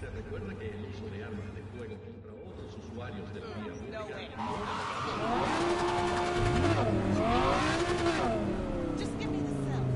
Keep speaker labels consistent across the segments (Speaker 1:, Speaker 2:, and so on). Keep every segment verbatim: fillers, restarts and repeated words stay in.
Speaker 1: Se recuerda que el uso de armas de fuego contra otros usuarios de la vía pública no
Speaker 2: Just give me the cell.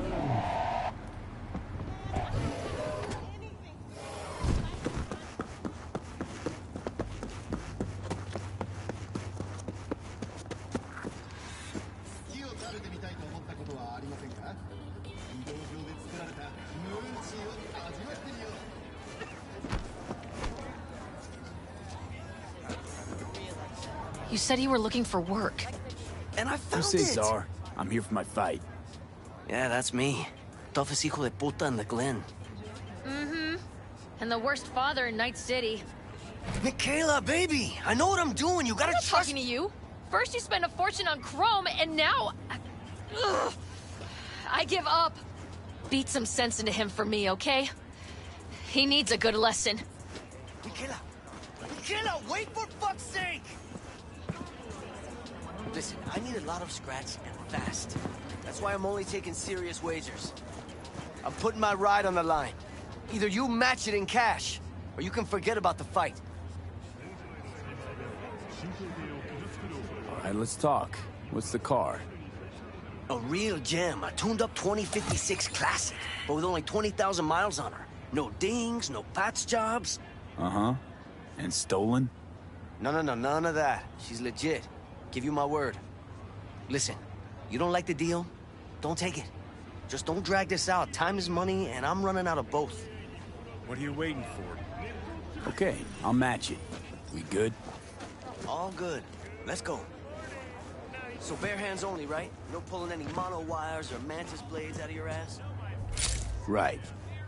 Speaker 3: You said you were looking for work.
Speaker 4: And I found
Speaker 5: Who's this,
Speaker 4: it!
Speaker 5: Czar? I'm here for my fight.
Speaker 4: Yeah, that's me. Toughest hijo de puta in the Glen.
Speaker 3: Mm-hmm. And the worst father in Night City.
Speaker 4: Michaela, baby! I know what I'm doing. You gotta
Speaker 3: I'm not
Speaker 4: trust
Speaker 3: talking to you. First you spend a fortune on chrome, and now... Ugh. I give up. Beat some sense into him for me, okay? He needs a good lesson.
Speaker 4: Michaela! Michaela, wait for fuck's sake! Listen, I need a lot of scratch and fast. That's why I'm only taking serious wagers. I'm putting my ride on the line. Either you match it in cash, or you can forget about the fight.
Speaker 5: All right, let's talk. What's the car?
Speaker 4: A real gem, a tuned-up twenty fifty-six Classic, but with only twenty thousand miles on her. No dings, no patch jobs.
Speaker 5: Uh-huh. And stolen?
Speaker 4: No, no, no, none of that. She's legit. Give you my word. Listen, you don't like the deal? Don't take it. Just don't drag this out. Time is money, and I'm running out of both.
Speaker 6: What are you waiting for?
Speaker 5: Okay, I'll match it. We good?
Speaker 4: All good. Let's go. So bare hands only, right? No pulling any mono wires or mantis blades out of your ass?
Speaker 5: Right.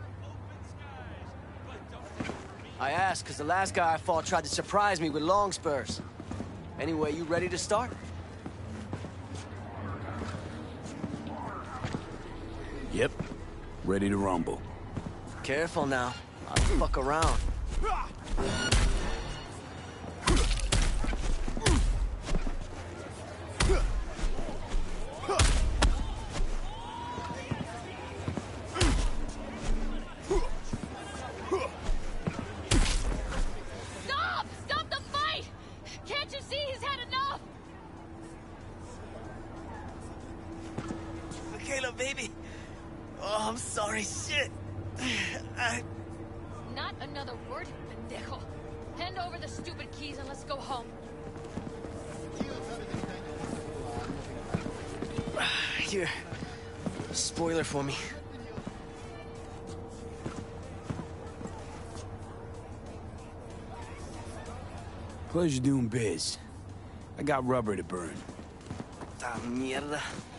Speaker 4: I asked because the last guy I fought tried to surprise me with long spurs. Anyway, you ready to start?
Speaker 5: Yep. Ready to rumble.
Speaker 4: Careful now. I don't fuck around.
Speaker 3: Stop! Stop the fight! Can't you see he's had enough?
Speaker 4: Michaela, baby. Oh, I'm sorry. Shit. I...
Speaker 3: Not another word, pendejo. Hand over the stupid keys and let's go home.
Speaker 4: Here. Spoiler for me.
Speaker 5: Pleasure doing biz. I got rubber to burn.
Speaker 4: Ta mierda.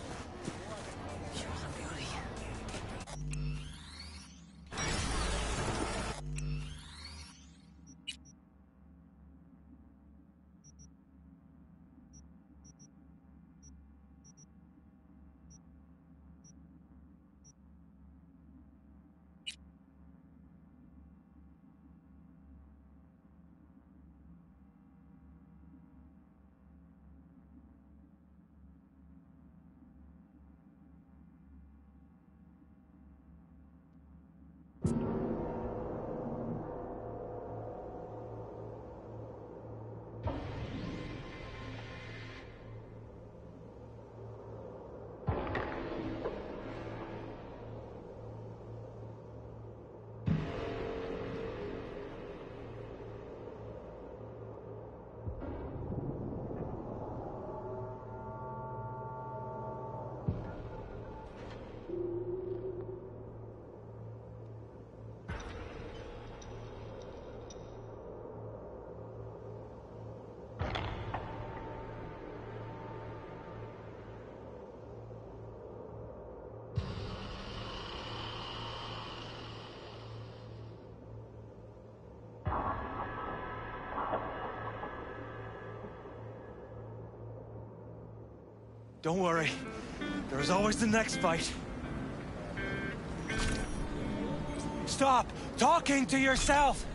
Speaker 6: Don't worry. There's always the next fight. Stop talking to yourself!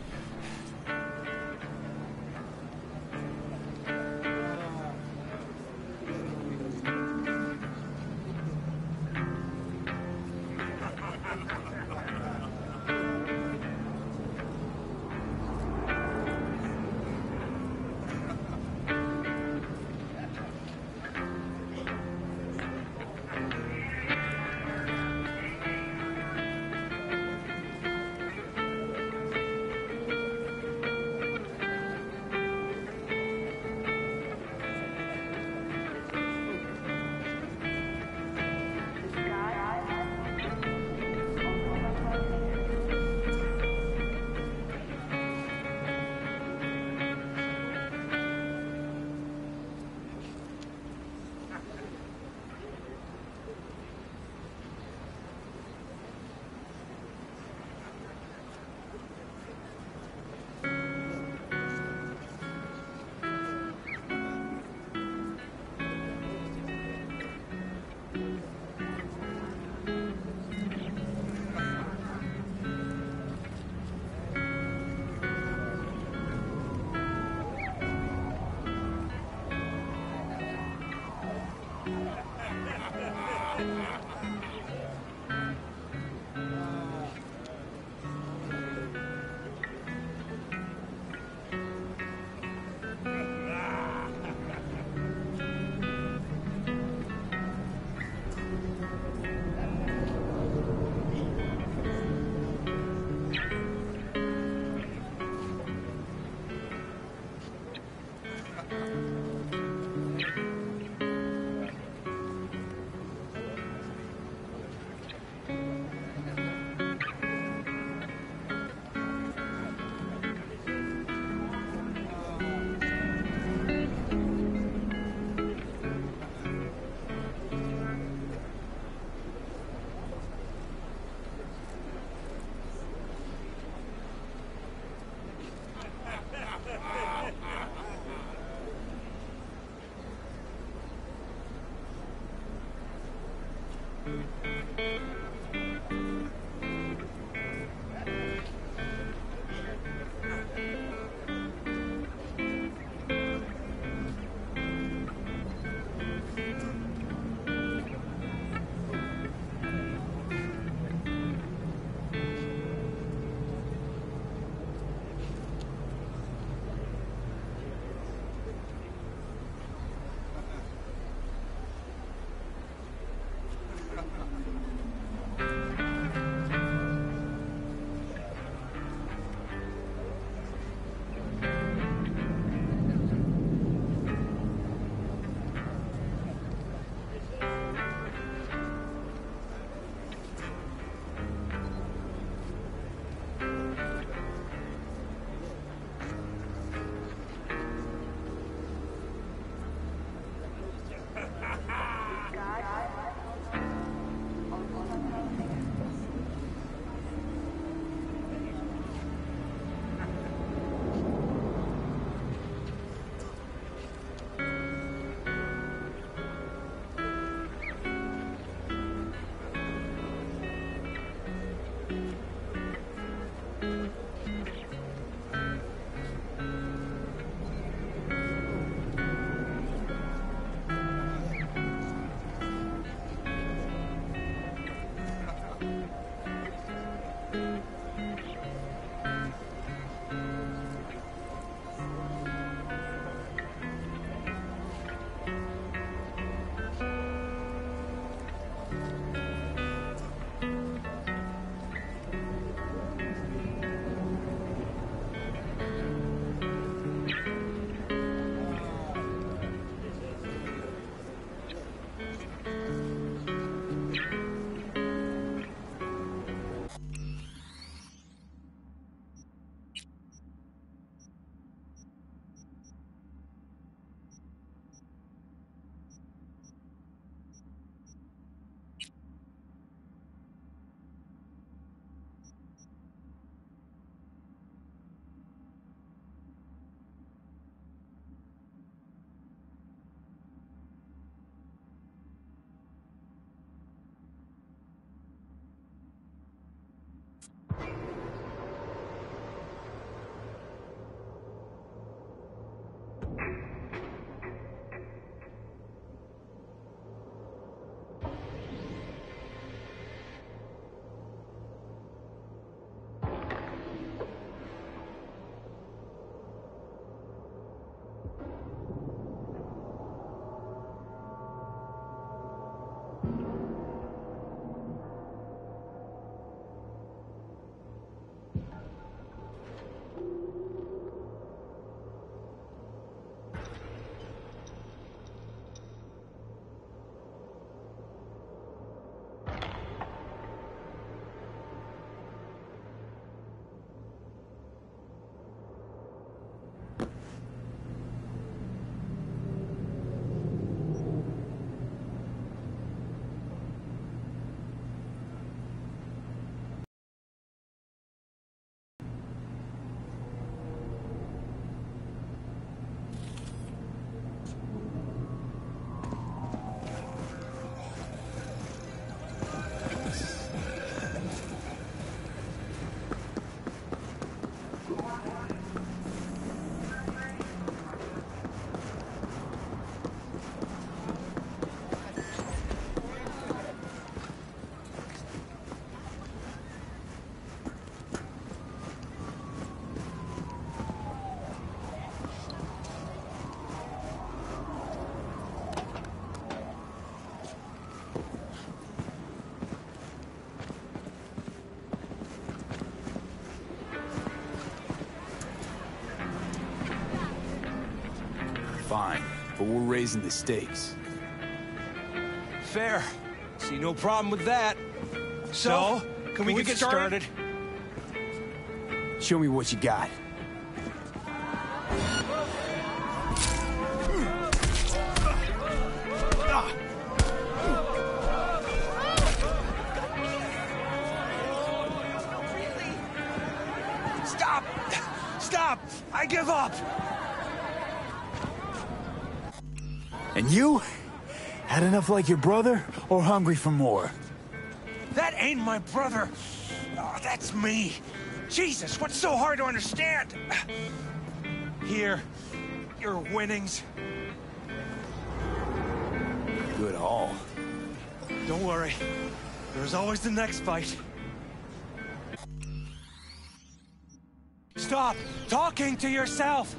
Speaker 5: Fine, but we're raising the stakes.
Speaker 6: Fair. See no problem with that. So, can, we, get, started?
Speaker 5: Show me what you got.
Speaker 6: Stop! Stop! I give up!
Speaker 5: And you? Had enough like your brother, or hungry for more?
Speaker 6: That ain't my brother. Oh, that's me. Jesus, what's so hard to understand? Here, your winnings.
Speaker 5: Good haul.
Speaker 6: Don't worry. There's always the next fight. Stop talking to yourself!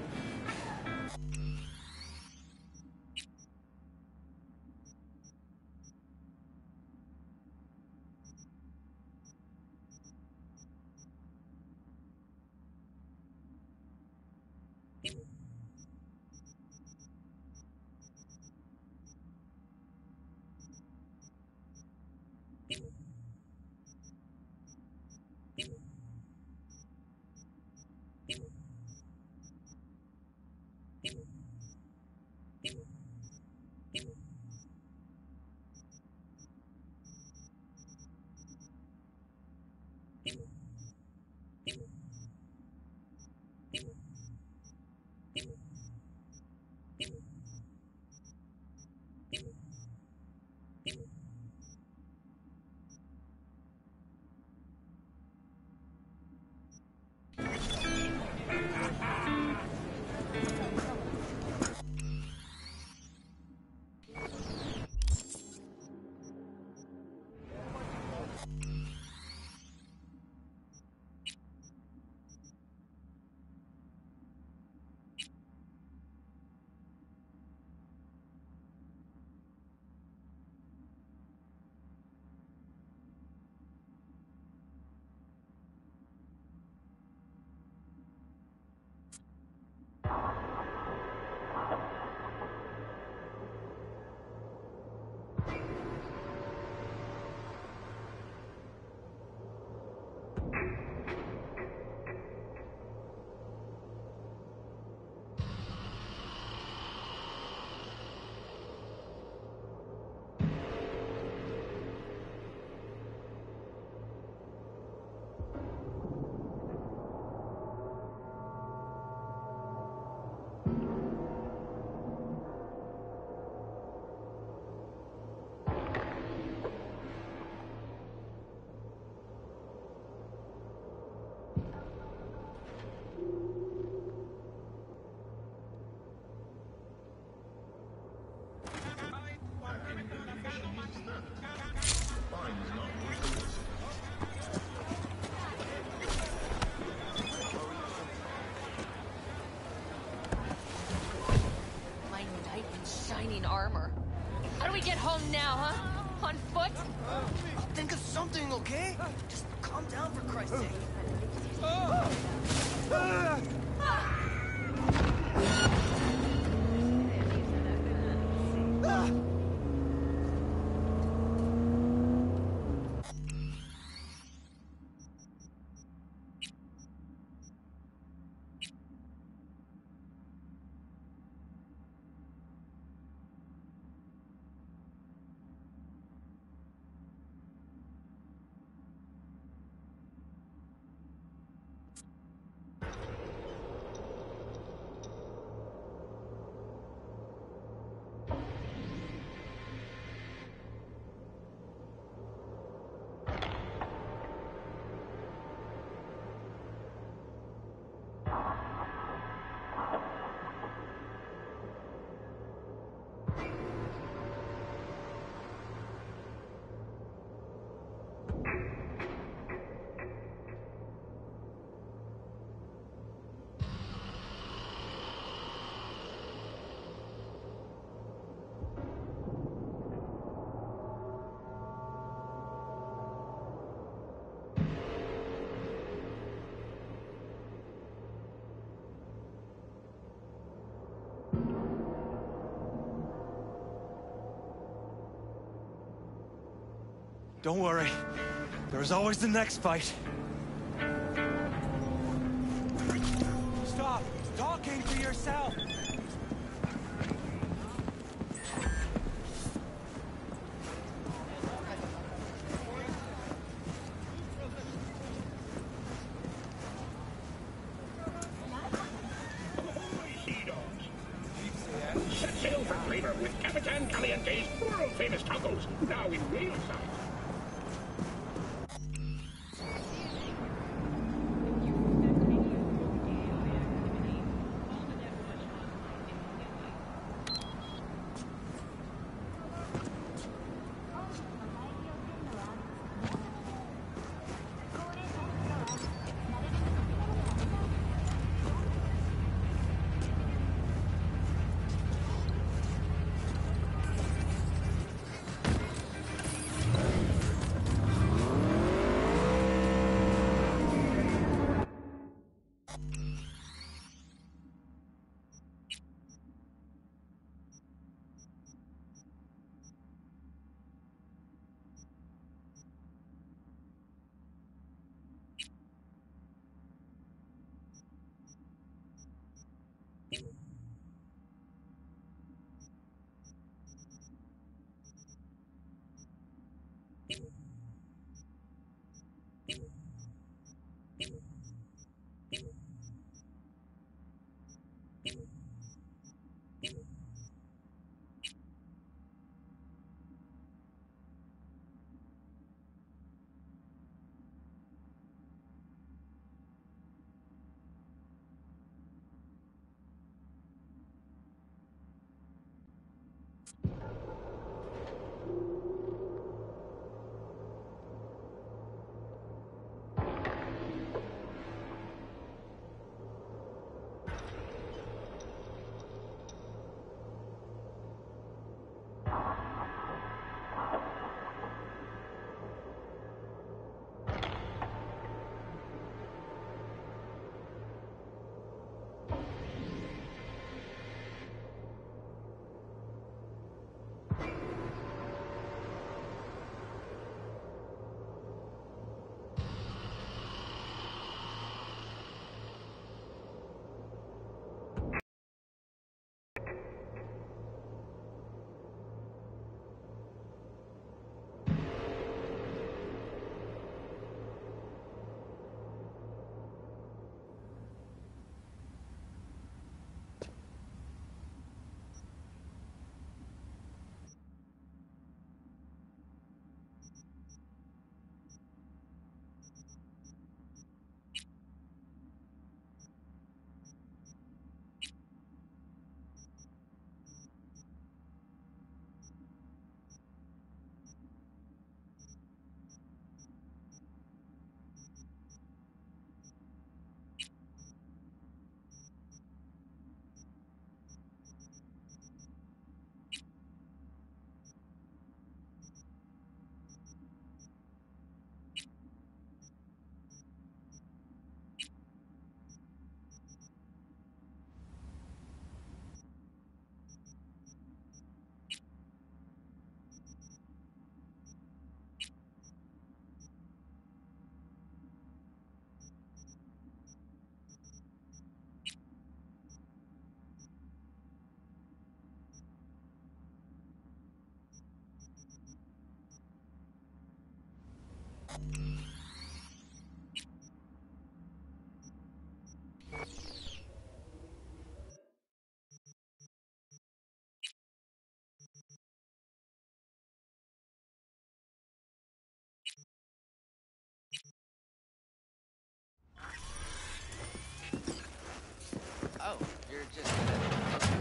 Speaker 3: Armor. How do we get home now, huh? On foot?
Speaker 4: Think of something, okay? Just calm down for Christ's sake.
Speaker 6: Don't worry. There's always the next fight. Stop talking to yourself!
Speaker 2: Set sail for Flavor with Capitan Caliente's world-famous tacos, now in real size.
Speaker 4: Oh, you're just gonna...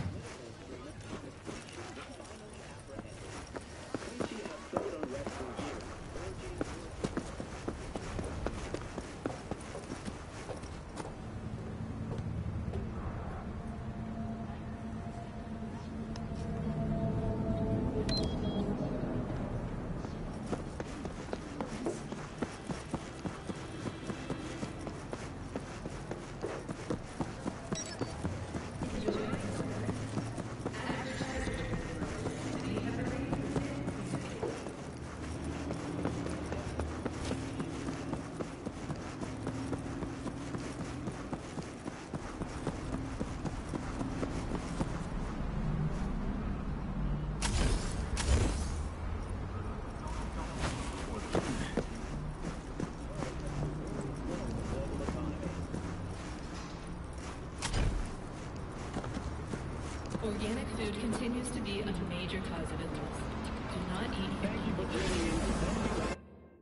Speaker 7: Organic food continues to be a major cause of illness. Do not eat.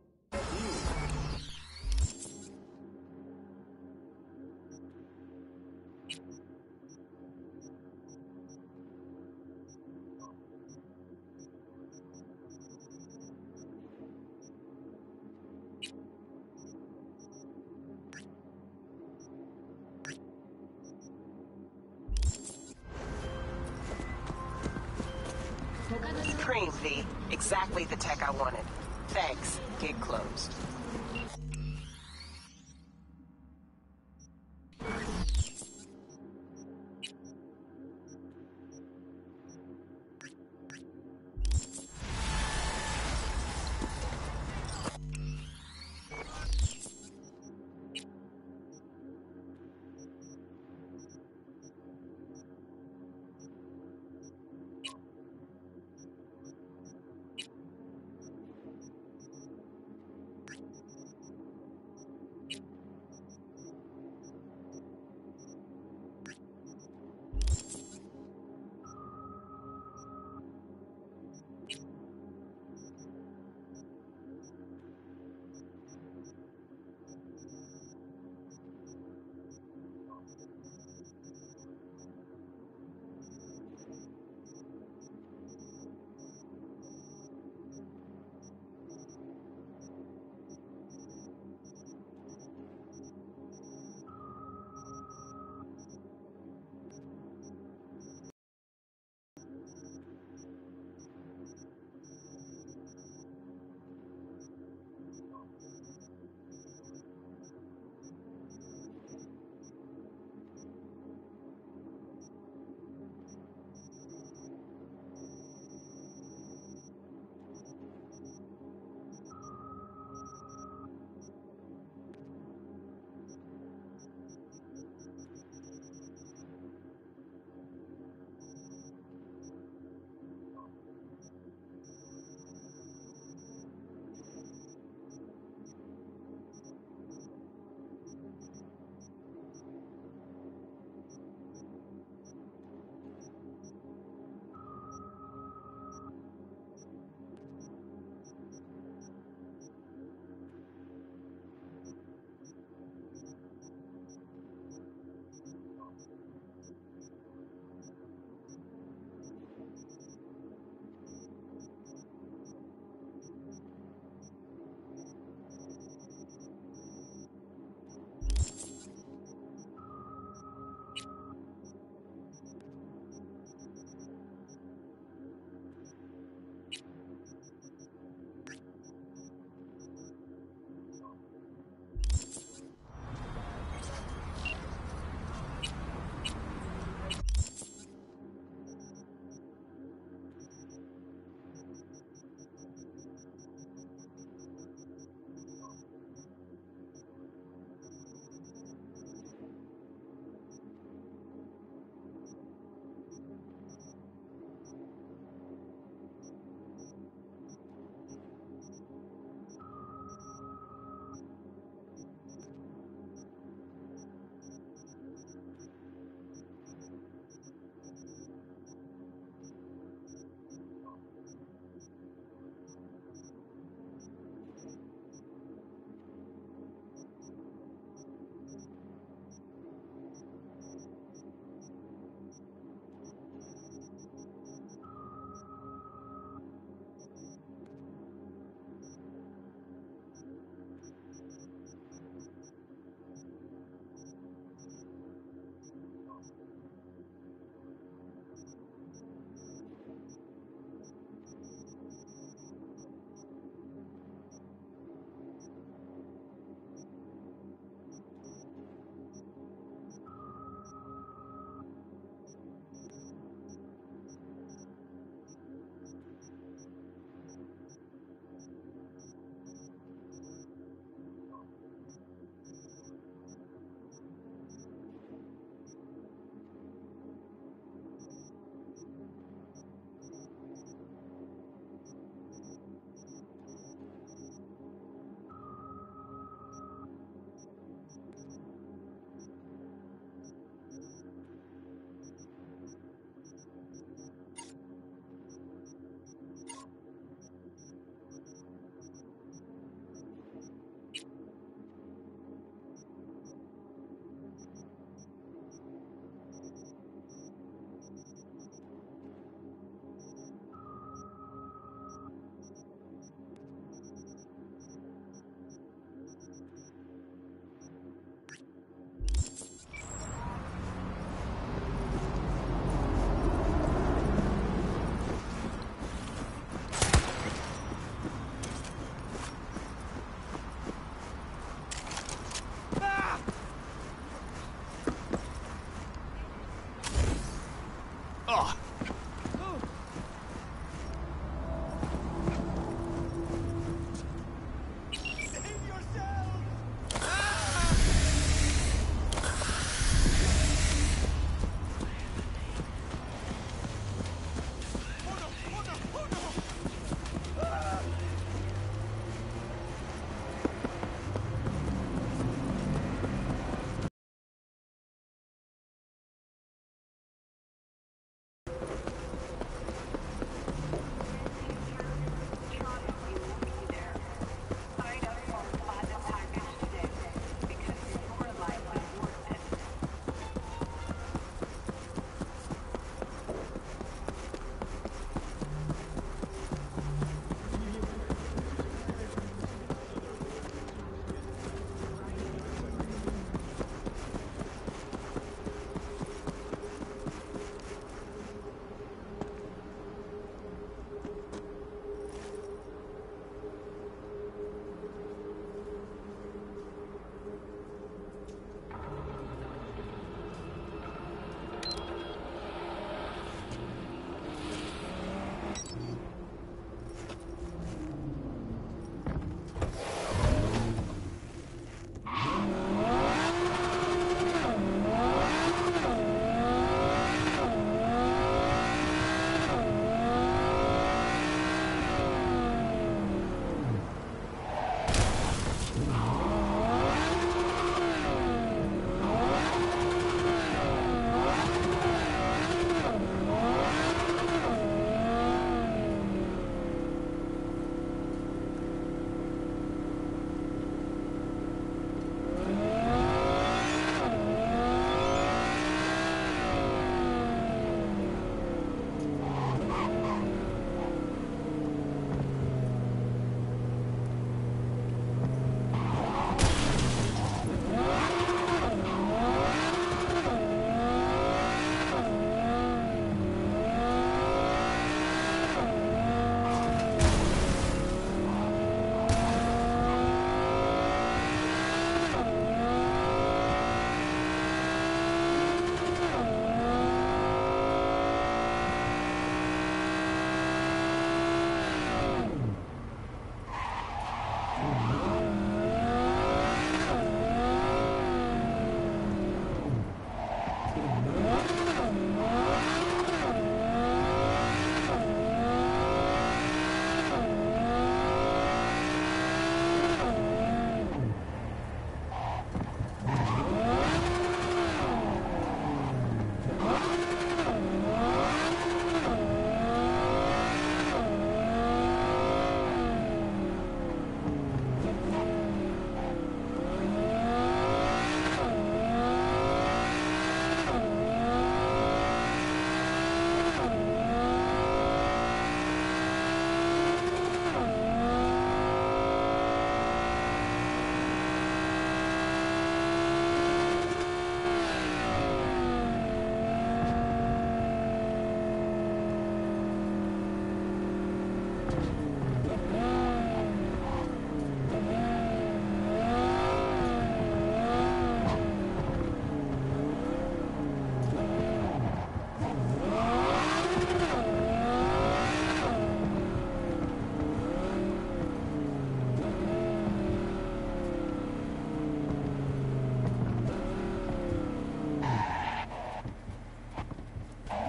Speaker 8: Cream, V. Exactly the tech I wanted. Thanks. Gig closed.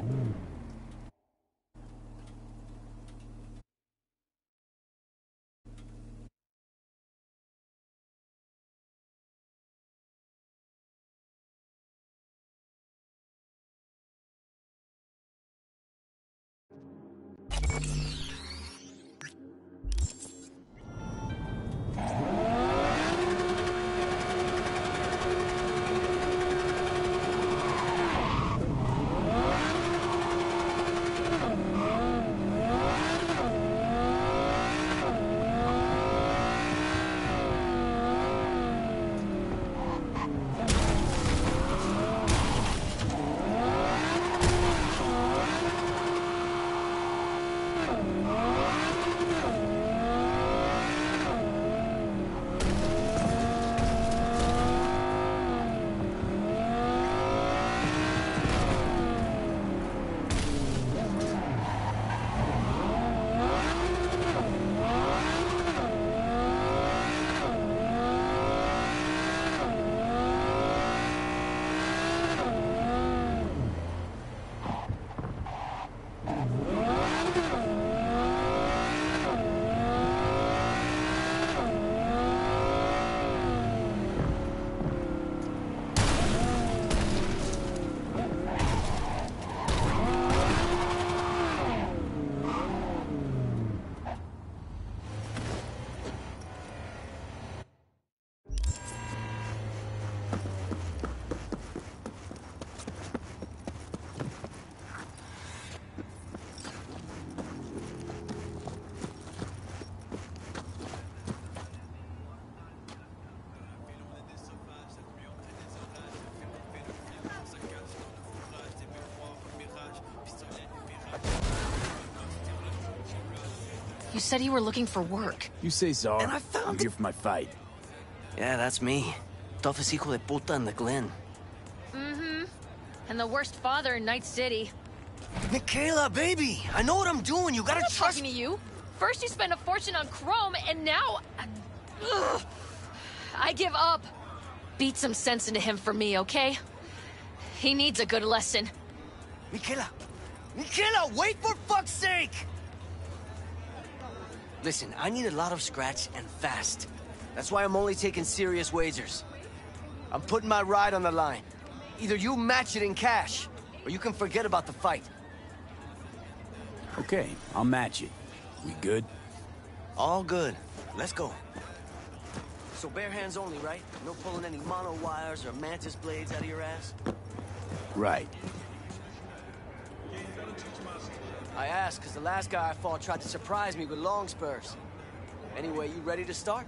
Speaker 3: You said you were looking for work.
Speaker 5: You say Czar.
Speaker 4: And I found
Speaker 5: I'm
Speaker 4: it.
Speaker 5: here for my fight.
Speaker 4: Yeah, that's me. Toughest hijo de puta in the Glen.
Speaker 3: Mm-hmm. And the worst father in Night City.
Speaker 4: Michaela, baby! I know what I'm doing. You gotta
Speaker 3: I'm not
Speaker 4: trust
Speaker 3: talking to you. First you spend a fortune on chrome, and now... Ugh. I give up. Beat some sense into him for me, okay? He needs a good lesson.
Speaker 4: Michaela! Michaela, wait for fuck's sake! Listen, I need a lot of scratch and fast. That's why I'm only taking serious wagers. I'm putting my ride on the line. Either you match it in cash, or you can forget about the fight.
Speaker 5: Okay, I'll match it. We good?
Speaker 4: All good. Let's go. So bare hands only, right? No pulling any mono wires or mantis blades out of your ass?
Speaker 5: Right.
Speaker 4: I asked because the last guy I fought tried to surprise me with long spurs. Anyway, you ready to start?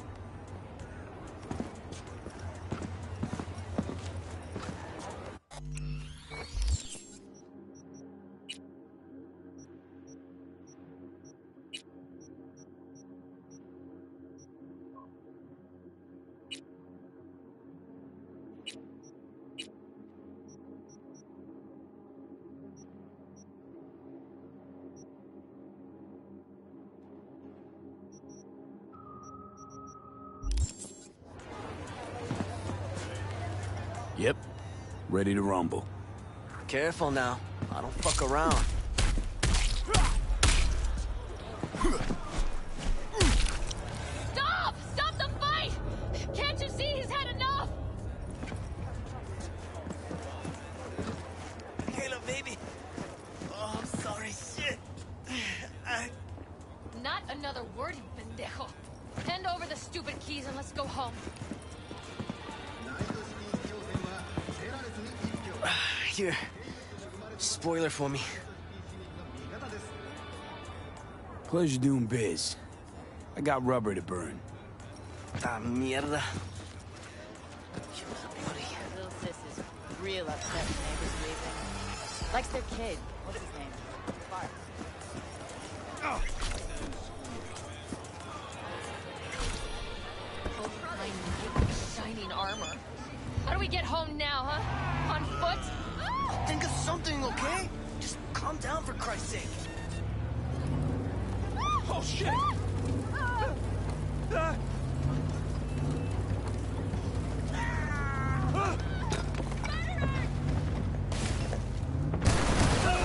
Speaker 5: Yep. Ready to rumble.
Speaker 4: Careful now. I don't fuck around.
Speaker 3: Stop! Stop the fight! Can't you see he's had enough?
Speaker 4: Michaela, baby. Oh, I'm sorry. Shit. I...
Speaker 3: Not another word, you pendejo. Hand over the stupid keys and let's go home.
Speaker 4: Here. Spoiler for me.
Speaker 5: Pleasure doing biz. I got rubber to burn.
Speaker 4: Ah, mierda.
Speaker 9: Little sis is real upset when neighbors leaving. Likes their kid. What's his name? Bart.
Speaker 3: Shining armor. How do we get home now, huh? On foot? Ah!
Speaker 4: Think of something, okay? Just calm down for Christ's sake.
Speaker 6: Oh, shit!
Speaker 3: Ah!
Speaker 6: Ah! Ah!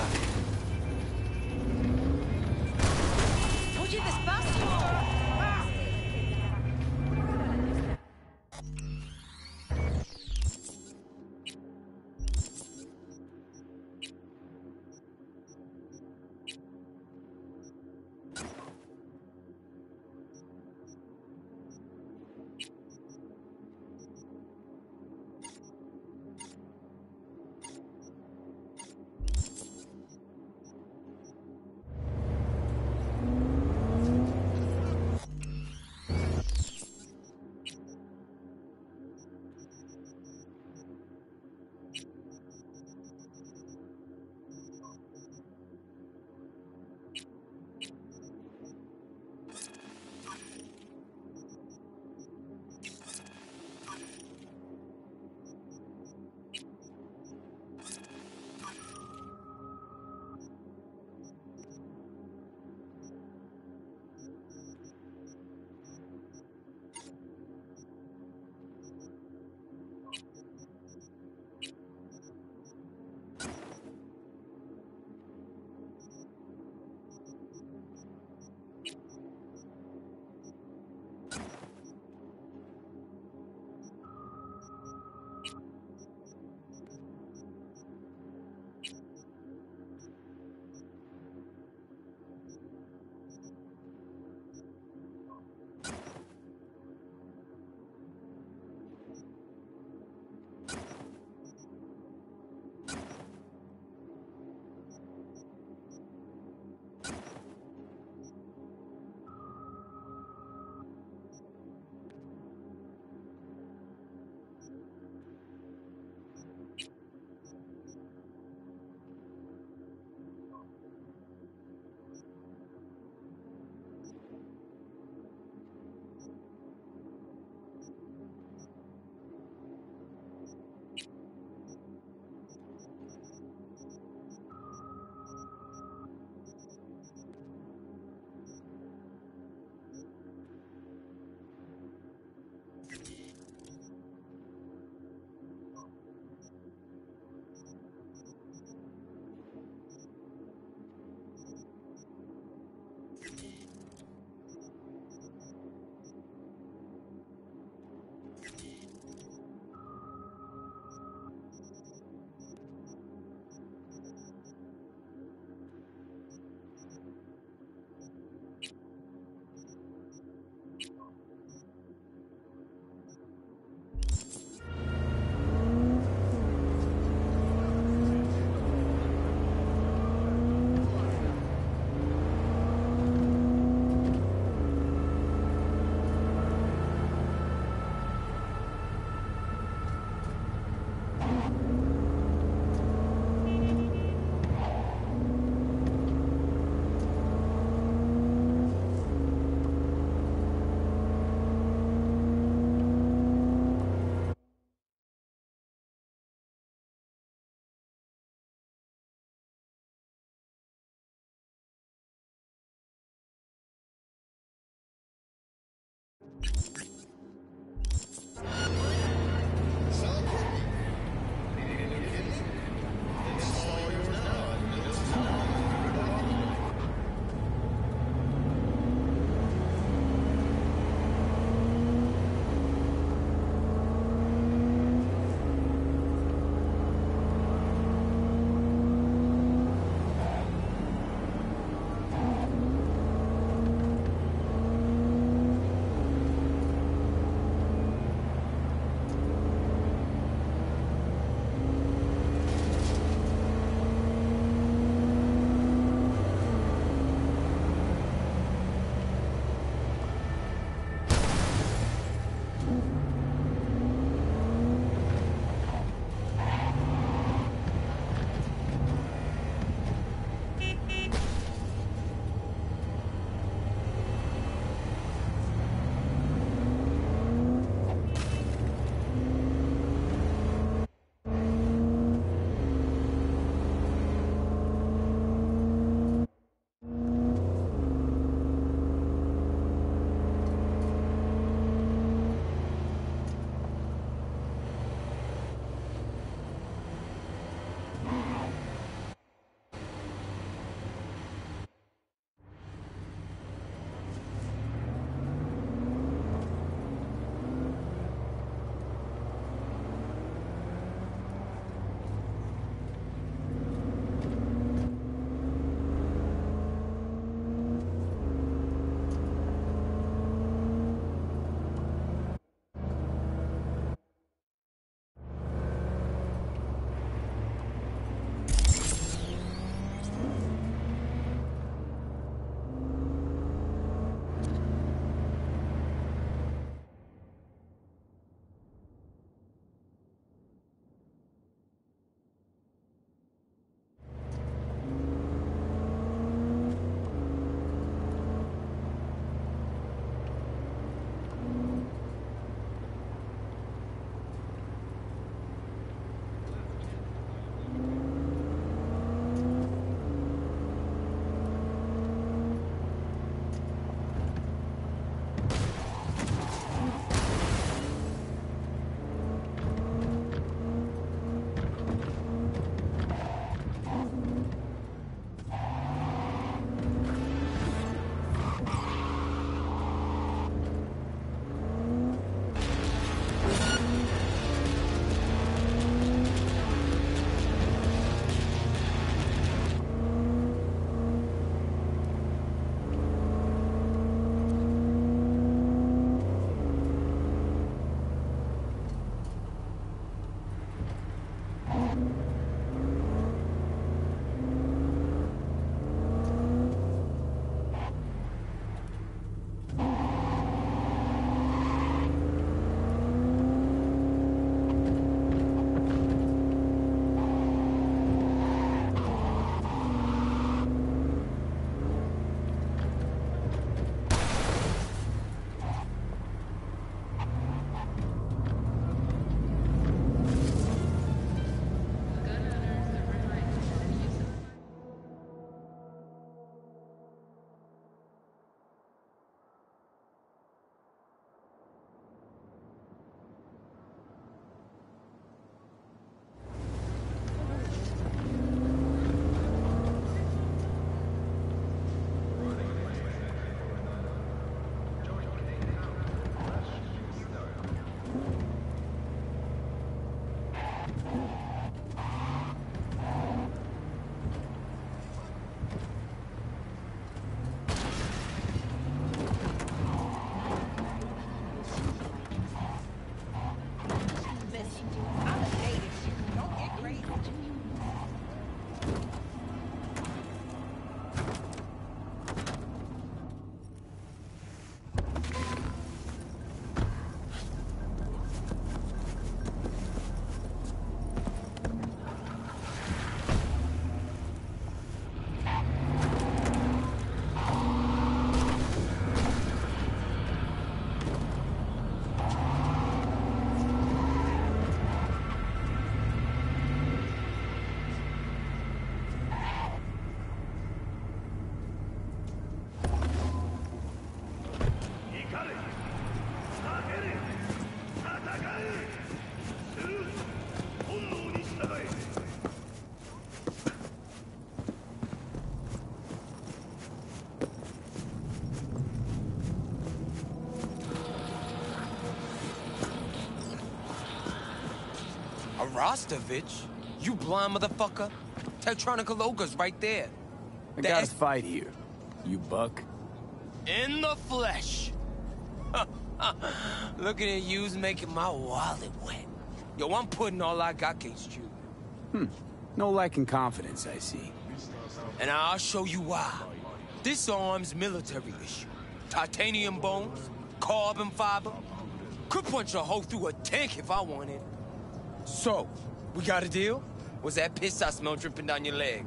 Speaker 10: Rostovich? You blind motherfucker? Tektronica Loga's right there.
Speaker 5: I got a fight here. You buck?
Speaker 10: In the flesh. Looking at you's making my wallet wet. Yo, I'm putting all I got against you.
Speaker 5: Hmm. No lack in confidence, I see.
Speaker 10: And I'll show you why. This arm's military issue. Titanium bones, carbon fiber. Could punch a hole through a tank if I wanted. So, we got a deal? Was that piss I smell dripping down your leg?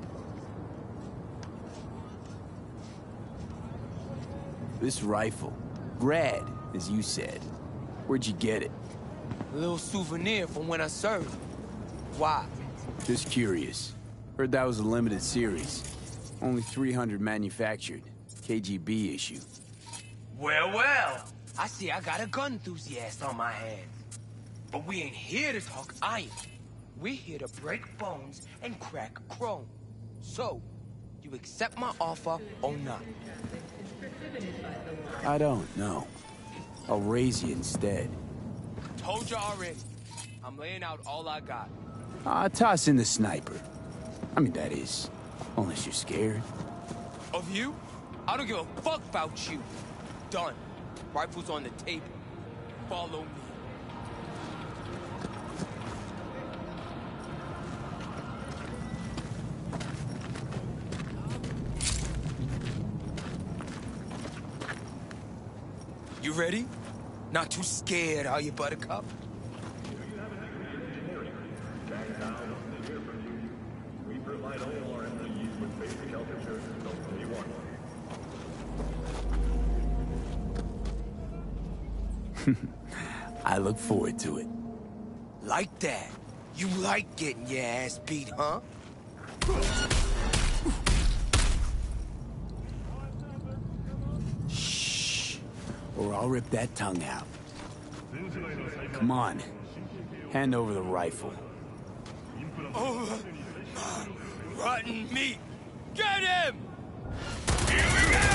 Speaker 5: This rifle. Rad, as you said. Where'd you get it?
Speaker 10: A little souvenir from when I served. Why?
Speaker 5: Just curious. Heard that was a limited series. Only three hundred manufactured. K G B issue.
Speaker 10: Well, well. I see I got a gun enthusiast on my hands. But we ain't here to talk iron. We're here to break bones and crack chrome. So, you accept my offer or not?
Speaker 5: I don't know. I'll raise you instead.
Speaker 10: Told you already. I'm laying out all I got.
Speaker 5: I'll toss in the sniper. I mean, that is, unless you're scared.
Speaker 10: Of you? I don't give a fuck about you. Done. Rifle's on the table. Follow me. You ready? Not too scared, are you, Buttercup?
Speaker 1: We provide all our employees with basic health insurance until twenty-one.
Speaker 5: I look forward to it.
Speaker 10: Like that. You like getting your ass beat, huh?
Speaker 5: Shh. Or I'll rip that tongue out. Come on. Hand over the rifle.
Speaker 10: Over. Rotten meat. Get him! Here we go!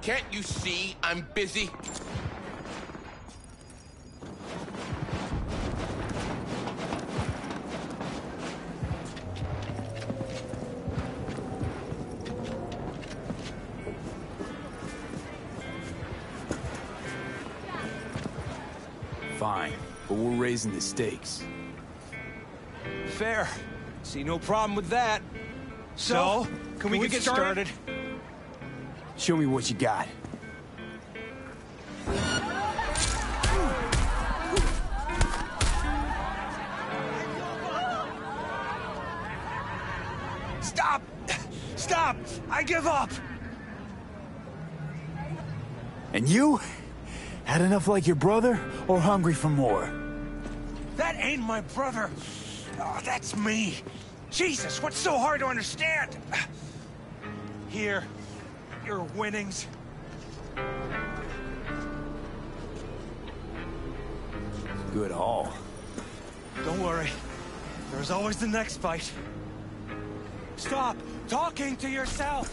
Speaker 10: Can't you see I'm busy?
Speaker 5: Fine, but we're raising the stakes.
Speaker 6: Fair. See no problem with that. So, can, can we, we get, get started? started?
Speaker 5: Show me what you got.
Speaker 6: Stop! Stop! I give up!
Speaker 5: And you? Had enough like your brother, or hungry for more?
Speaker 6: That ain't my brother. Oh, that's me. Jesus, what's so hard to understand? Here, your winnings.
Speaker 5: Good haul.
Speaker 6: Don't worry. There's always the next fight. Stop talking to yourself!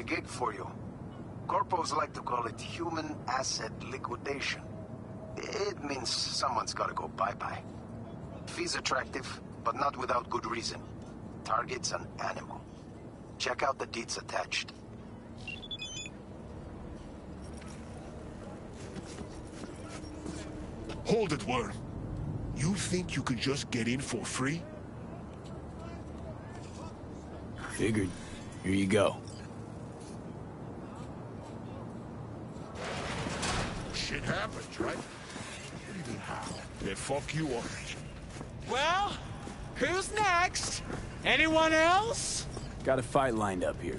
Speaker 11: gig for you. Corpos like to call it human asset liquidation. It means someone's gotta go bye-bye. Fee's attractive, but not without good reason. Target's an animal. Check out the deeds attached.
Speaker 12: Hold it, Worm. You think you can just get in for free?
Speaker 5: Figured. Here you go.
Speaker 12: Shit happens, right? What do you mean how? They fuck you up.
Speaker 6: Well, who's next? Anyone else?
Speaker 5: Got a fight lined up here.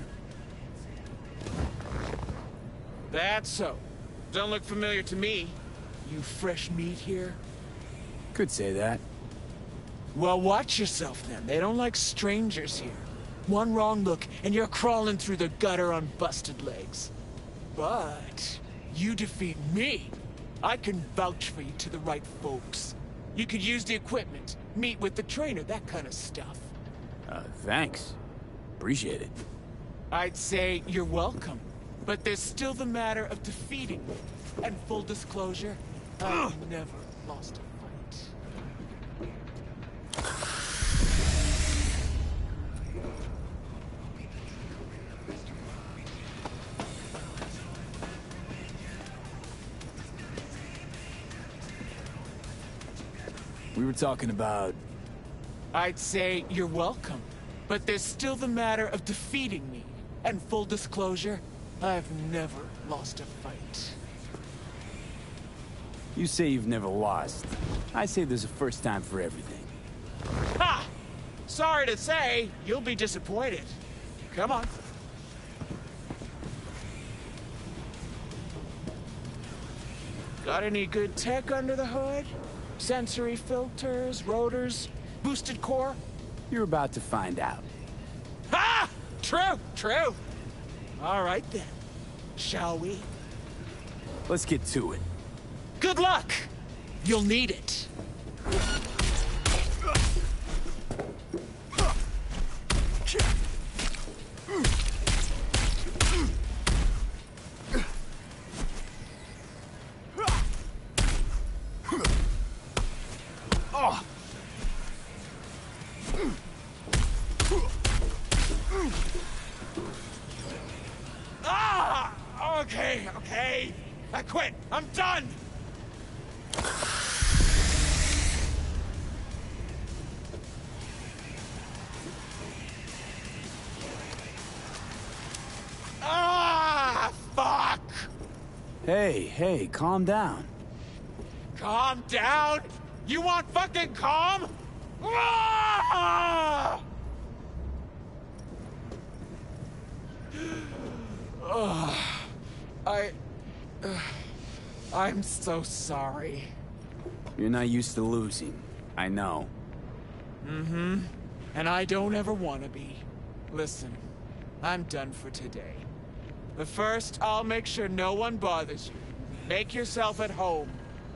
Speaker 6: That's so. Don't look familiar to me. You fresh meat here?
Speaker 5: Could say that.
Speaker 6: Well, watch yourself then. They don't like strangers here. One wrong look, and you're crawling through the gutter on busted legs. But you defeat me, I can vouch for you to the right folks. You could use the equipment, meet with the trainer, that kind of stuff.
Speaker 5: Uh, thanks. Appreciate it.
Speaker 6: I'd say you're welcome. But there's still the matter of defeating me. And full disclosure, I've never lost a fight.
Speaker 5: We were talking about...
Speaker 6: I'd say you're welcome. But there's still the matter of defeating me. And full disclosure, I've never lost a fight.
Speaker 5: You say you've never lost. I say there's a first time for everything.
Speaker 6: Ha! Sorry to say, you'll be disappointed. Come on. Got any good tech under the hood? Sensory filters, rotors, boosted core?
Speaker 5: You're about to find out.
Speaker 6: Ha! True, true. All right then. Shall we?
Speaker 5: Let's get to it.
Speaker 6: Good luck! You'll need it.
Speaker 5: Oh.
Speaker 6: Ah! Okay, okay. I quit. I'm done. Ah! Fuck!
Speaker 5: Hey, hey, calm down.
Speaker 6: Calm down? You want fucking calm? Ah! Ugh. I... Uh, I'm so sorry.
Speaker 5: You're not used to losing. I know.
Speaker 6: Mm-hmm. And I don't ever want to be. Listen, I'm done for today. But first, I'll make sure no one bothers you. Make yourself at home.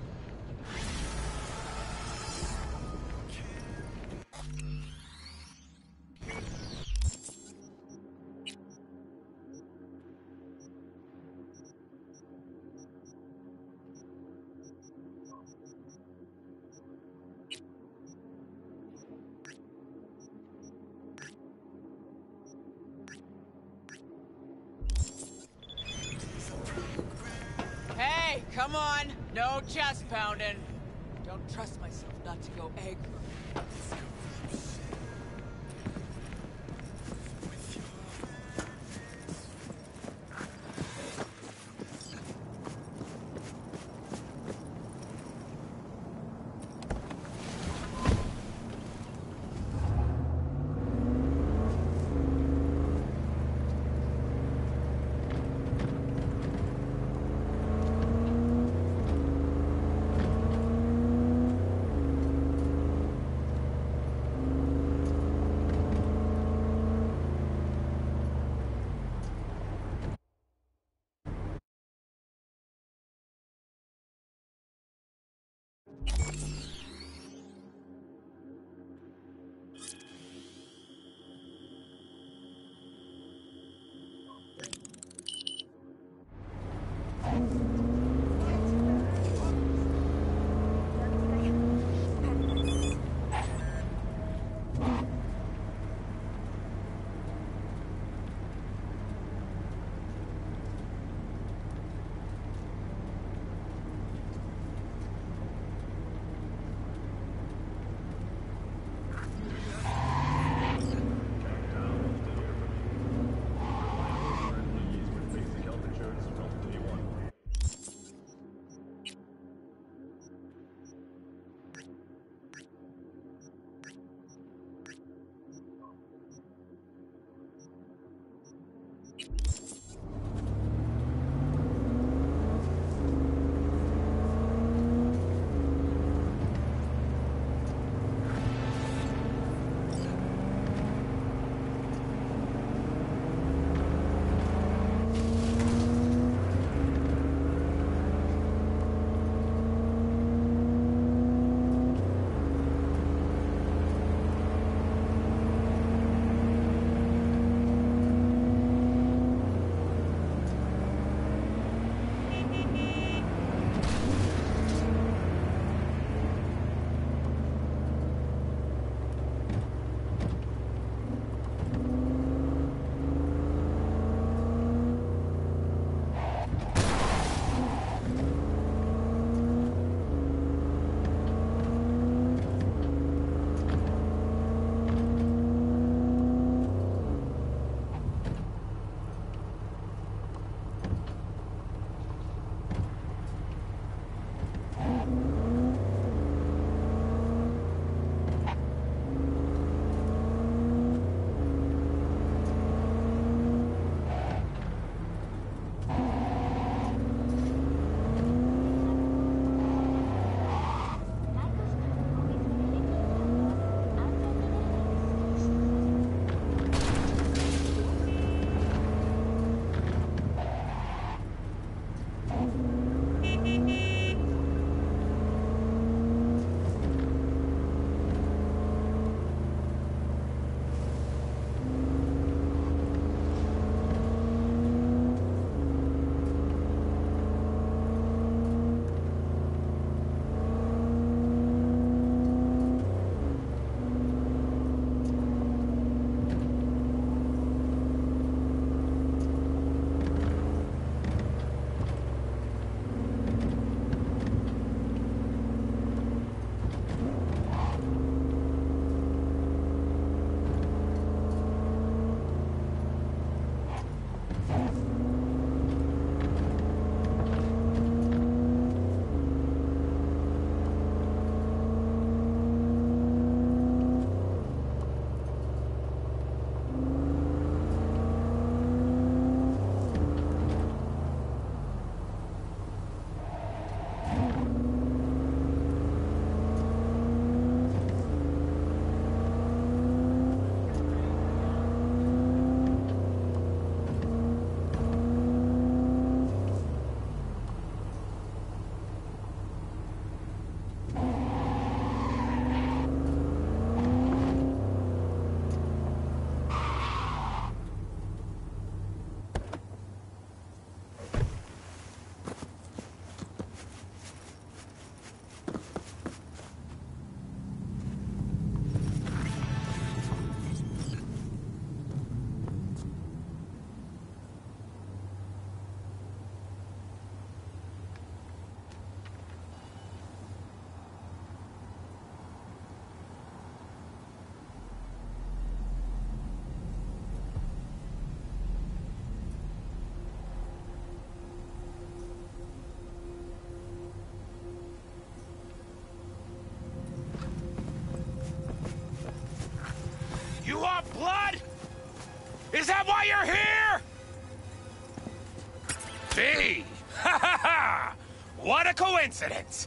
Speaker 9: Hey, come on! No chest pounding. Don't trust myself not to go egg.
Speaker 10: Is that why you're here? V! Ha ha ha! What a coincidence!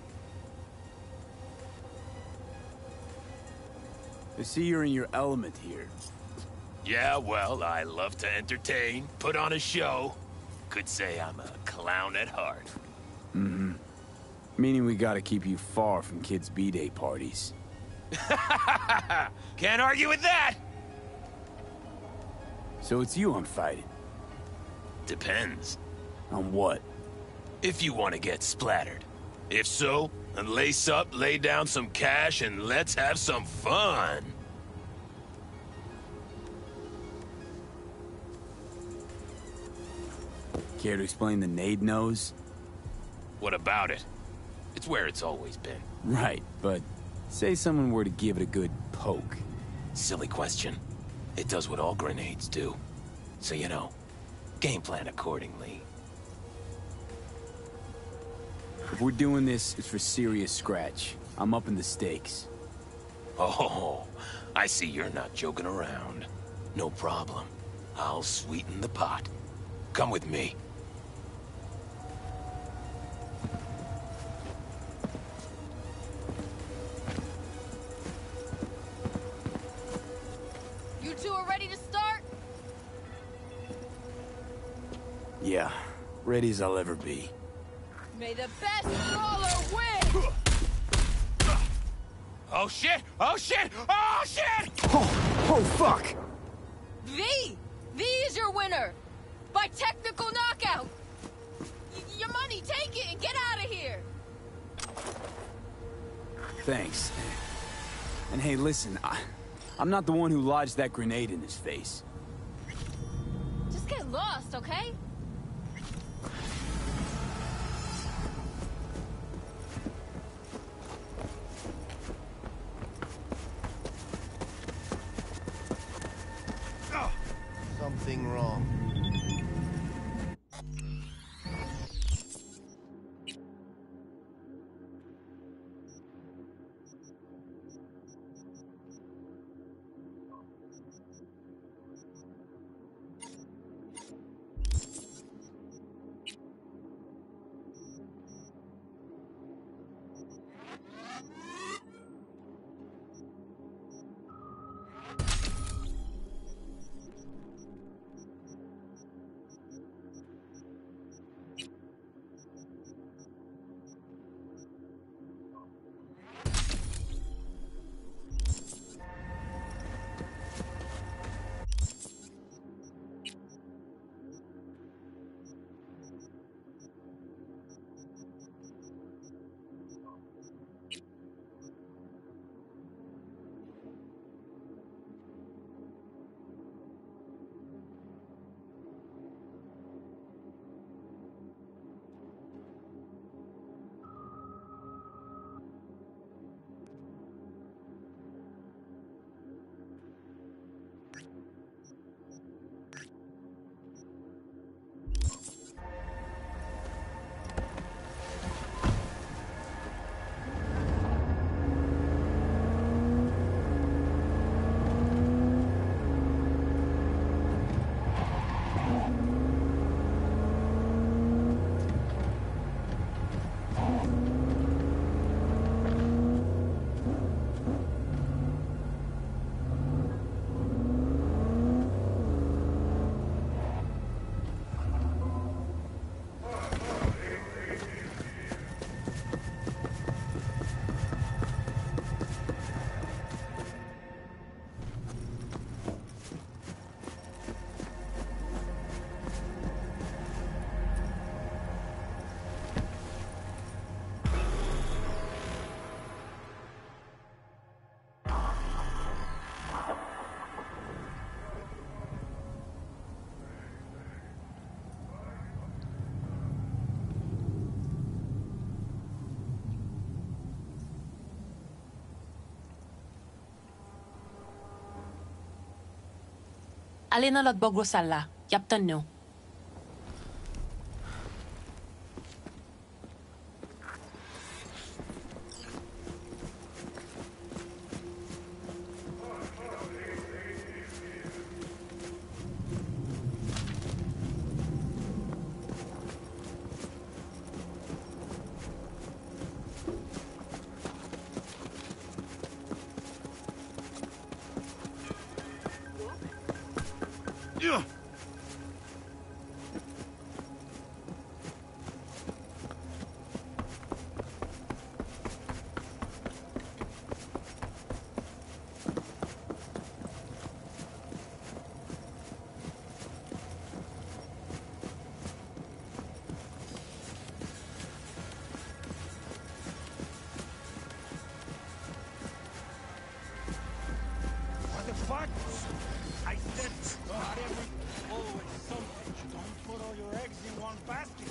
Speaker 5: I see you're in your element here.
Speaker 10: Yeah, well, I love to entertain, put on a show. Could say I'm a clown at heart.
Speaker 5: Mm-hmm. Meaning we gotta keep you far from kids' B-Day parties.
Speaker 10: Can't argue with that!
Speaker 5: So it's you I'm fighting?
Speaker 10: Depends.
Speaker 5: On what?
Speaker 10: If you want to get splattered. If so, then lace up, lay down some cash, and let's have some fun.
Speaker 5: Care to explain the nade nose?
Speaker 10: What about it? It's where it's always been.
Speaker 5: Right, but say someone were to give it a good poke.
Speaker 10: Silly question. It does what all grenades do. So, you know, game plan accordingly.
Speaker 5: If we're doing this, it's for serious scratch. I'm upping the stakes.
Speaker 10: Oh, I see you're not joking around. No problem. I'll sweeten the pot. Come with me.
Speaker 3: You two are ready to start?
Speaker 5: Yeah, ready as I'll ever be.
Speaker 3: May the best brawler win!
Speaker 10: Oh shit! Oh shit! Oh shit!
Speaker 5: Oh, oh fuck!
Speaker 3: V! V is your winner! By technical knockout! Y your money, take it and get out of here!
Speaker 5: Thanks. And hey, listen, I, I'm not the one who lodged that grenade in his face.
Speaker 3: Just get lost, okay?
Speaker 13: Something wrong.
Speaker 14: Ale nan lot bogro sal la. Yap tan nou.
Speaker 15: What the fuck? I said not every oh it's something. Don't put all your eggs in one basket.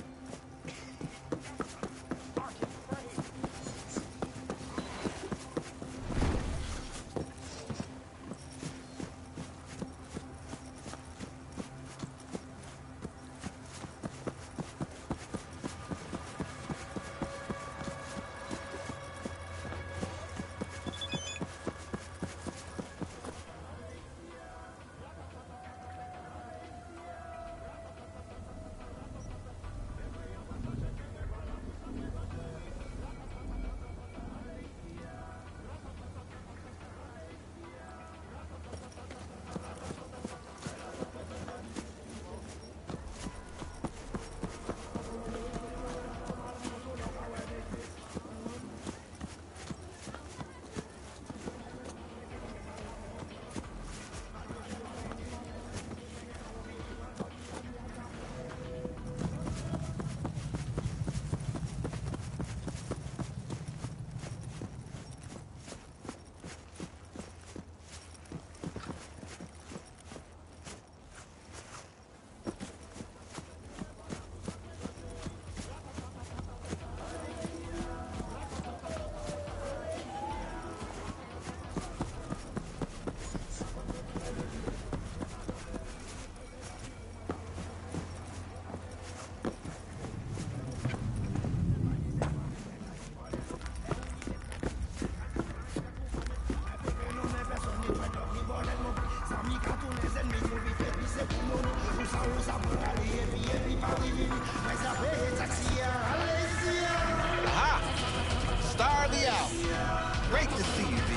Speaker 16: Aha! Star of the hour. Great to see you,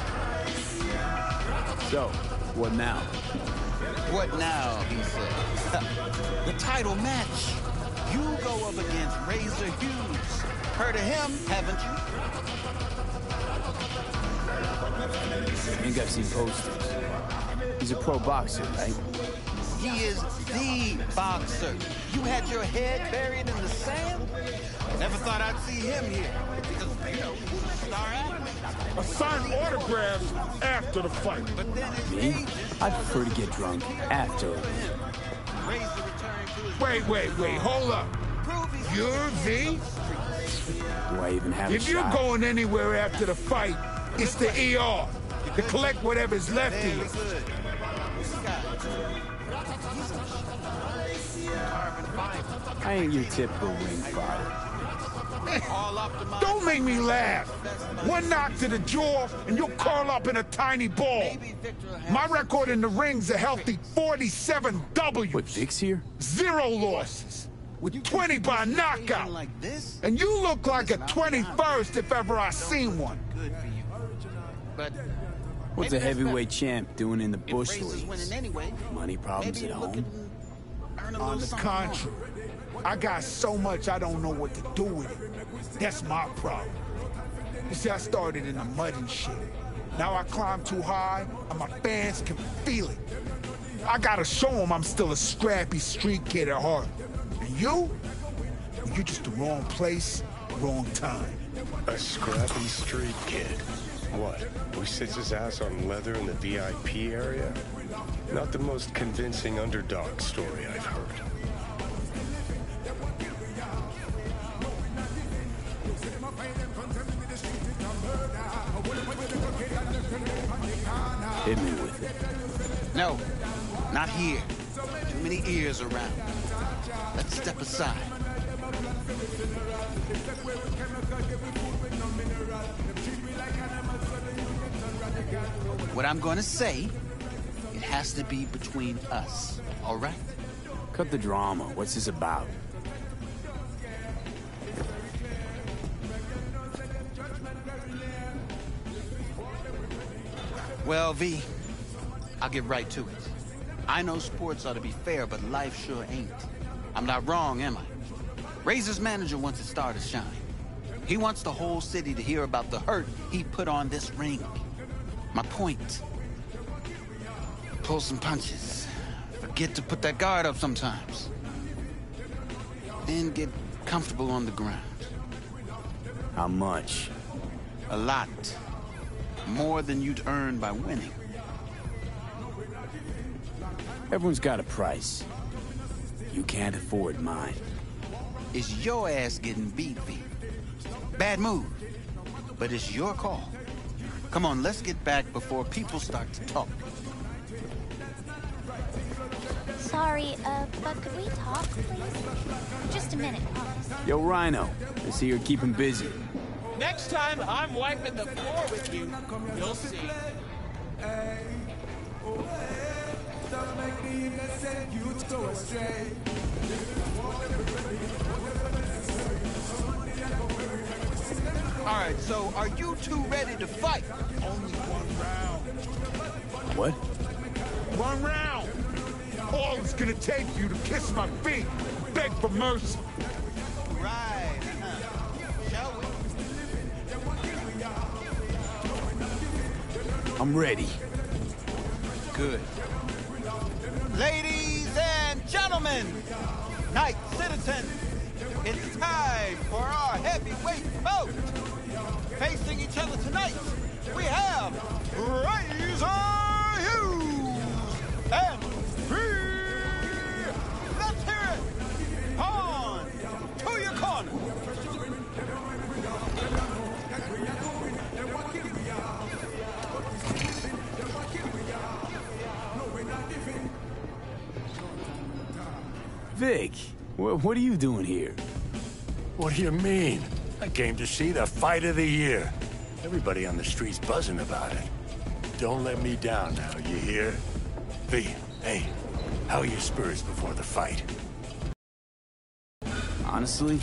Speaker 16: V.
Speaker 5: So, what now?
Speaker 16: What now, he said. The title match. You go up against Razor Hughes. Heard of him, haven't you?
Speaker 5: I think I've seen posters. He's a pro boxer, right?
Speaker 16: He is the boxer. You had your head buried in the sand? Never thought I'd see him here. Because, you know, star athlete.
Speaker 12: I signed autographs after the fight.
Speaker 16: But then his
Speaker 5: Me?
Speaker 16: agent...
Speaker 5: I prefer to get drunk after.
Speaker 12: Wait, wait, wait, hold up. You're V?
Speaker 5: Do I even have
Speaker 12: If
Speaker 5: a
Speaker 12: you're
Speaker 5: shot?
Speaker 12: going anywhere after the fight, it's the E R to collect whatever's left of you.
Speaker 5: I ain't your typical ring fighter.
Speaker 12: Don't make me laugh. One knock to the jaw, and you'll curl up in a tiny ball. My record in the ring's a healthy forty-seven W's.
Speaker 5: What, Vic's here?
Speaker 12: Zero losses. With twenty by knockout. And you look like a twenty-first if ever I seen one.
Speaker 5: What's a heavyweight champ doing in the bush leagues? Money problems at home?
Speaker 12: On the contrary, I got so much I don't know what to do with it. That's my problem. You see, I started in the mud and shit. Now I climb too high, and my fans can feel it. I gotta show them I'm still a scrappy street kid at heart. And you? You're just the wrong place, wrong time.
Speaker 17: A scrappy street kid? What? Who sits his ass on leather in the V I P area? Not the most convincing underdog story I've heard.
Speaker 5: Hit me with it.
Speaker 16: No, not here. Too many ears around. Let's step aside. What I'm going to say, it has to be between us, all right?
Speaker 5: Cut the drama. What's this about?
Speaker 16: Well, V, I'll get right to it. I know sports ought to be fair, but life sure ain't. I'm not wrong, am I? Razor's manager wants his star to shine. He wants the whole city to hear about the hurt he put on this ring. My point. Pull some punches. Forget to put that guard up sometimes. Then get comfortable on the ground.
Speaker 5: How much?
Speaker 16: A lot. More than you'd earn by winning.
Speaker 5: Everyone's got a price. You can't afford mine.
Speaker 16: It's your ass getting beat, V. Bad move. But it's your call. Come on, let's get back before people start to talk.
Speaker 18: Sorry, uh, but could we talk, please? Just a minute, promise.
Speaker 5: Yo, Rhino. I see you're keeping busy.
Speaker 6: Next time I'm wiping the floor with you, you'll see.
Speaker 16: All right, so are you two ready to fight?
Speaker 12: Only one round.
Speaker 5: What?
Speaker 12: One round. All it's gonna take for you to kiss my feet, beg for mercy.
Speaker 16: Right, huh? Shall we?
Speaker 5: I'm ready.
Speaker 16: Good. Ladies and gentlemen, night citizens, it's time for our heavyweight bout. Facing each other tonight, we have Razor Hughes and V. Let's hear it. On to your corner.
Speaker 5: Vic, wh what are you doing here?
Speaker 19: What do you mean? I came to see the fight of the year. Everybody on the street's buzzing about it. Don't let me down now, you hear? V, hey, how are your spirits before the fight?
Speaker 5: Honestly,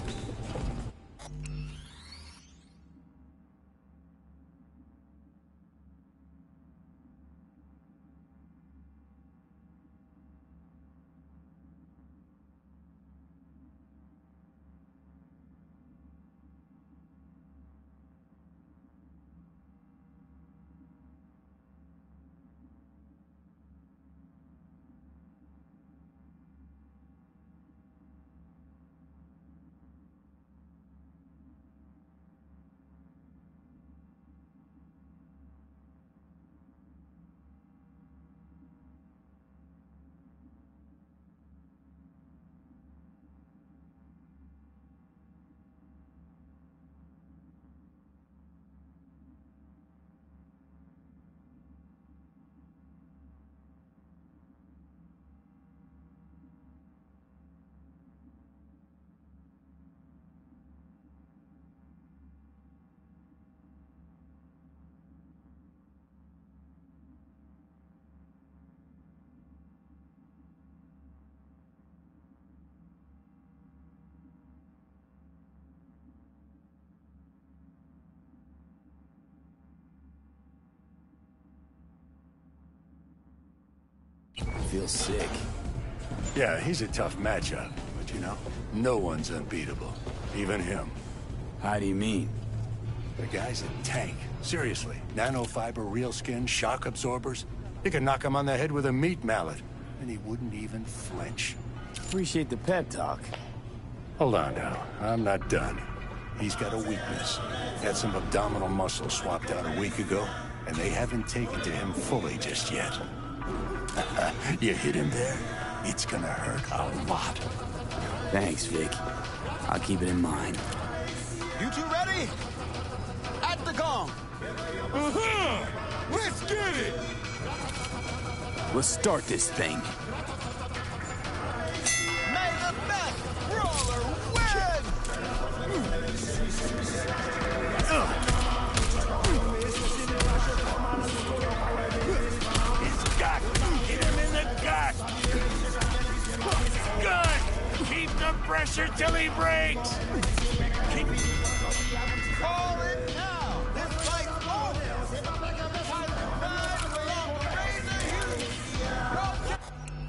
Speaker 5: I feel sick.
Speaker 19: Yeah, he's a tough matchup, but you know, no one's unbeatable. Even him.
Speaker 5: How do you mean?
Speaker 19: The guy's a tank. Seriously. Nanofiber, real skin, shock absorbers. You can knock him on the head with a meat mallet, and he wouldn't even flinch.
Speaker 5: Appreciate the pep talk.
Speaker 19: Hold on now. I'm not done. He's got a weakness. Had some abdominal muscle swapped out a week ago, and they haven't taken to him fully just yet. You hit him there, it's gonna hurt a lot.
Speaker 5: Thanks, Vic. I'll keep it in mind.
Speaker 16: You two ready? At the gong.
Speaker 12: Uh-huh! Let's get it!
Speaker 5: Let's start this thing.
Speaker 16: May the best brawler win!
Speaker 19: His gut! Hit him in the gut! Good! Keep the pressure till he breaks! Keep...
Speaker 16: Call it now! This fight's over!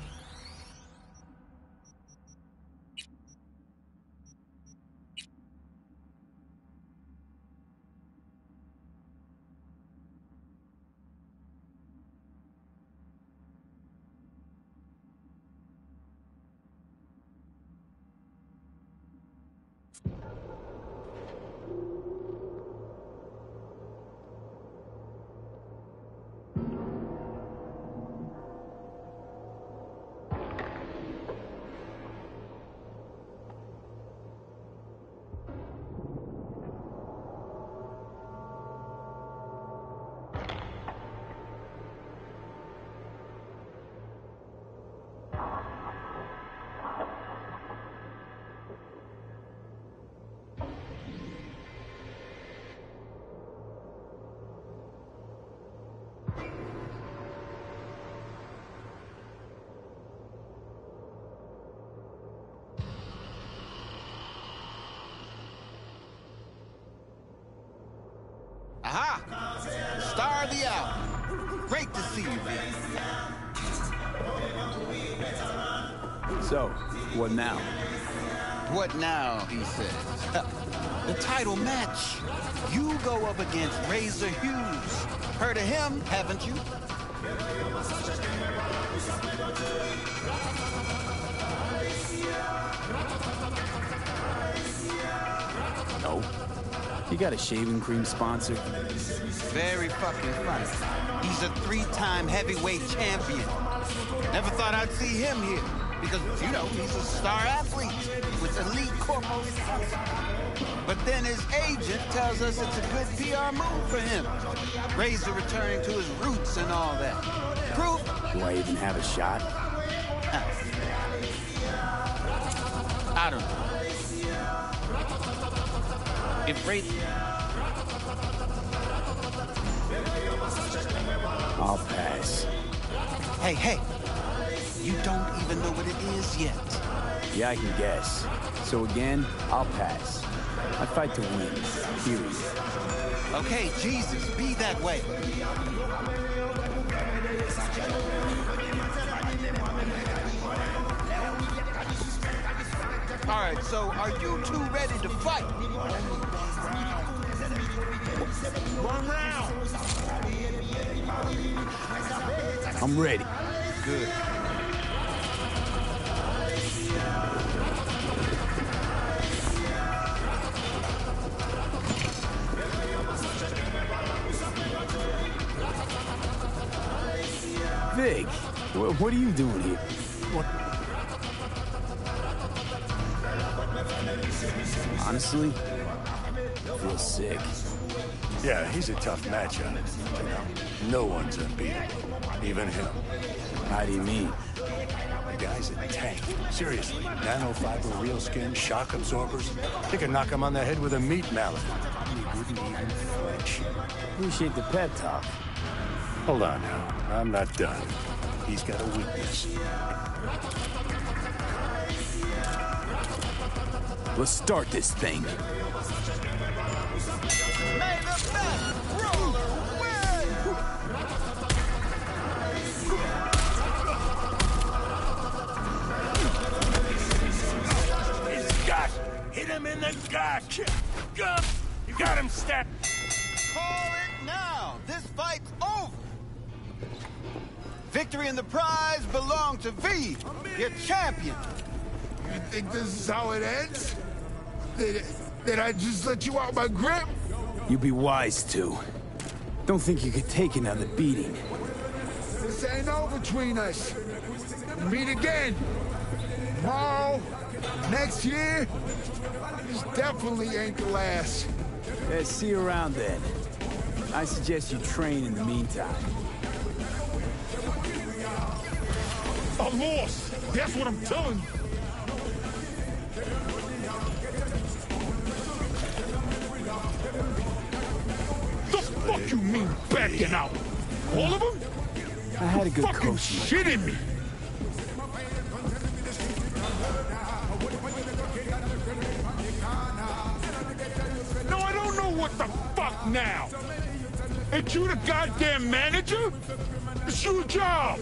Speaker 16: Aha! Star of the hour. Great to see you, V.
Speaker 5: So, what now?
Speaker 16: What now, he says. The title match. You go up against Razor Hughes. Heard of him, haven't you?
Speaker 5: No. You got a shaving cream sponsor?
Speaker 16: Very fucking funny. He's a three-time heavyweight champion. Never thought I'd see him here. Because, you know, he's a star athlete with elite corporal status. But then his agent tells us it's a good P R move for him. Razor returning to his roots and all that. Proof?
Speaker 5: Do I even have a shot?
Speaker 16: I don't know. If Razor...
Speaker 5: I'll pass.
Speaker 16: Hey, hey. You don't even know what it is yet.
Speaker 5: Yeah, I can guess. So again, I'll pass. I fight to win. Period.
Speaker 16: Okay, Jesus, be that way. All right, so are you two ready to fight?
Speaker 12: One round.
Speaker 5: I'm ready.
Speaker 16: Good.
Speaker 5: Vic, wh what are you doing here? What? Honestly, I feel sick.
Speaker 19: Yeah, he's a tough matchup. You know, no one's unbeatable. Even him.
Speaker 5: How do you mean?
Speaker 19: The guy's a tank. Seriously. Nanofiber, real skin, shock absorbers. They could knock him on the head with a meat mallet. And he wouldn't even flinch.
Speaker 5: Appreciate the pep talk.
Speaker 19: Hold on now. I'm not done. He's got a weakness.
Speaker 5: Let's start this thing.
Speaker 16: May the best ruler win!
Speaker 19: His gut! Hit him in the gut! Gut! You got him, Step!
Speaker 16: Call it now! This fight's over! Victory and the prize belong to V, your champion!
Speaker 12: You think this is how it ends? Did, did I just let you out my grip?
Speaker 5: You'd be wise to. Don't think you could take another beating.
Speaker 12: This ain't over between us. Meet again. Tomorrow, next year. This definitely ain't the last.
Speaker 5: Yeah, see you around then. I suggest you train in the meantime.
Speaker 12: I'm lost. That's what I'm telling you. The fuck you mean backing out? All of them?
Speaker 5: I had a good
Speaker 12: fucking
Speaker 5: coach.
Speaker 12: shitting me. No, I don't know what the fuck now. Ain't you the goddamn manager? It's your job.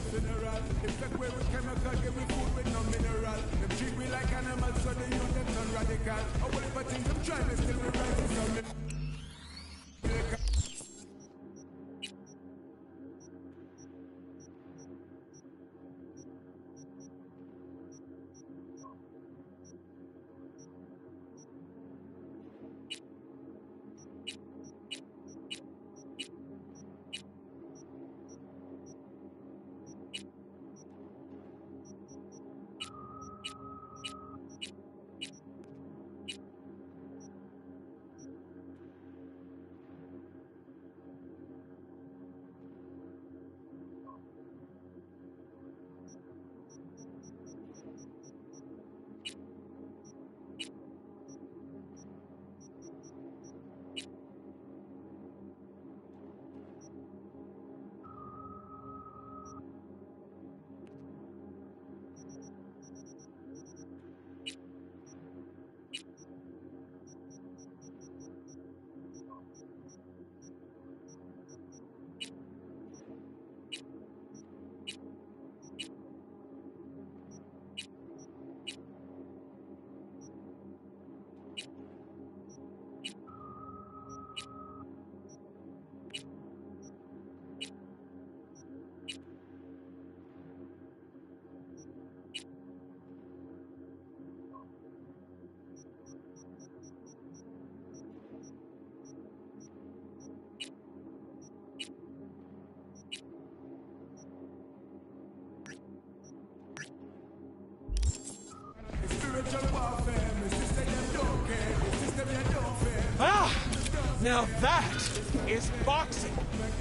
Speaker 6: Now that is boxing.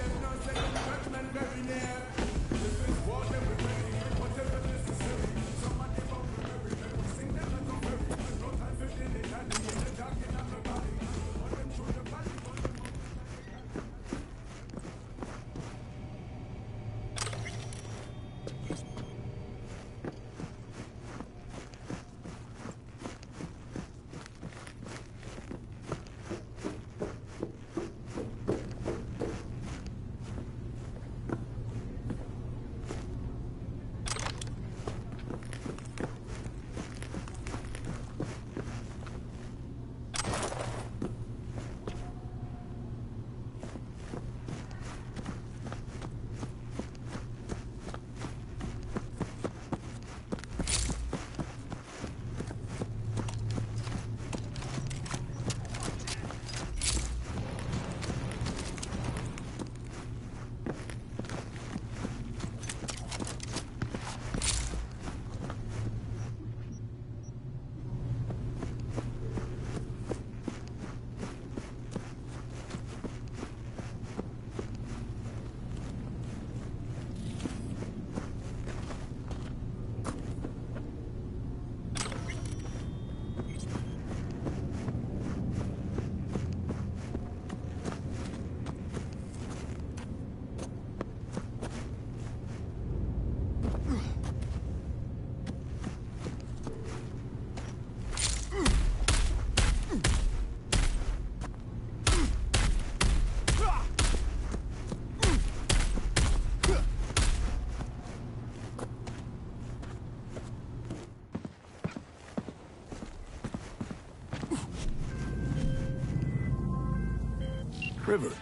Speaker 5: River.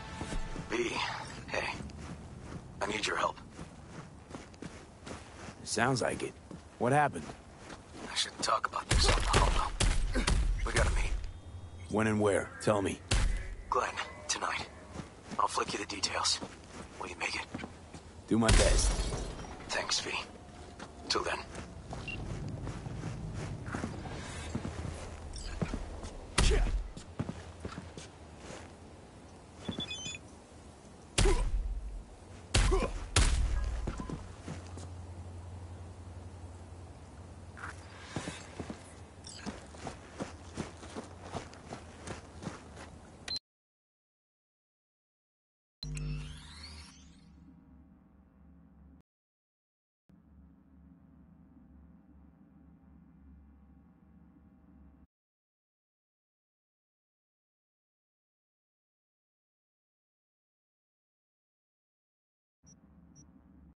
Speaker 11: V, hey. I need your help.
Speaker 5: Sounds like it. What happened?
Speaker 11: I shouldn't talk about this on the phone. We gotta meet.
Speaker 5: When and where? Tell me.
Speaker 11: Glenn, tonight. I'll flick you the details. Will you make it?
Speaker 5: Do my best.
Speaker 11: Thanks, V. Till then.